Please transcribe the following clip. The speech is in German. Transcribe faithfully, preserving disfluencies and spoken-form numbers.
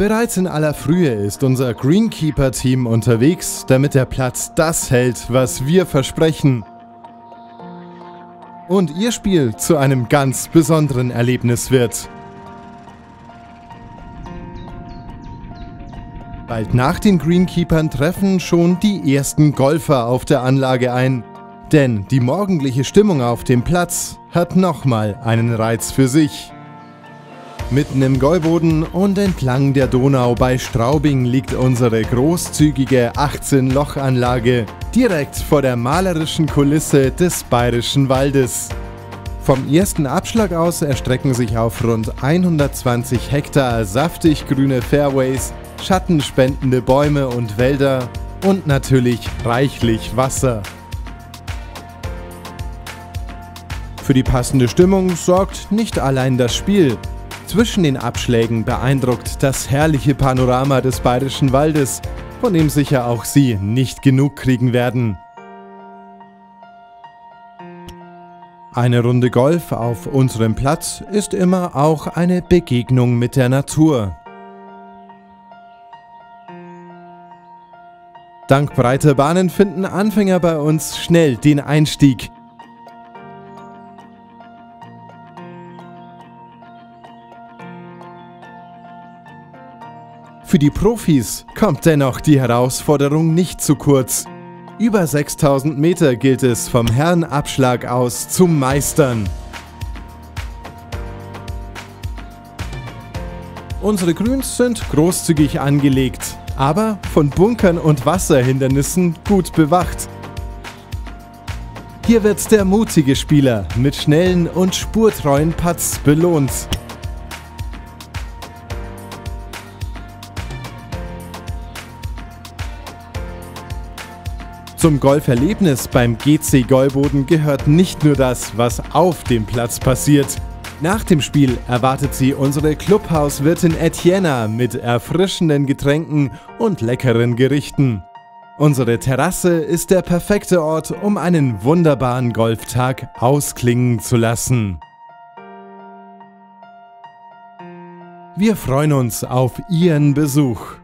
Bereits in aller Frühe ist unser Greenkeeper-Team unterwegs, damit der Platz das hält, was wir versprechen. Und Ihr Spiel zu einem ganz besonderen Erlebnis wird. Bald nach den Greenkeepern treffen schon die ersten Golfer auf der Anlage ein. Denn die morgendliche Stimmung auf dem Platz hat nochmal einen Reiz für sich. Mitten im Gäuboden und entlang der Donau bei Straubing liegt unsere großzügige achtzehn Loch Anlage direkt vor der malerischen Kulisse des Bayerischen Waldes. Vom ersten Abschlag aus erstrecken sich auf rund hundertzwanzig Hektar saftig grüne Fairways, schattenspendende Bäume und Wälder und natürlich reichlich Wasser. Für die passende Stimmung sorgt nicht allein das Spiel. Zwischen den Abschlägen beeindruckt das herrliche Panorama des Bayerischen Waldes, von dem sicher auch Sie nicht genug kriegen werden. Eine Runde Golf auf unserem Platz ist immer auch eine Begegnung mit der Natur. Dank breiter Bahnen finden Anfänger bei uns schnell den Einstieg. Für die Profis kommt dennoch die Herausforderung nicht zu kurz. Über sechstausend Meter gilt es vom Herrenabschlag aus zu meistern. Unsere Grüns sind großzügig angelegt, aber von Bunkern und Wasserhindernissen gut bewacht. Hier wird der mutige Spieler mit schnellen und spurtreuen Putts belohnt. Zum Golferlebnis beim G C Gäuboden gehört nicht nur das, was auf dem Platz passiert. Nach dem Spiel erwartet Sie unsere Clubhauswirtin Etienne mit erfrischenden Getränken und leckeren Gerichten. Unsere Terrasse ist der perfekte Ort, um einen wunderbaren Golftag ausklingen zu lassen. Wir freuen uns auf Ihren Besuch.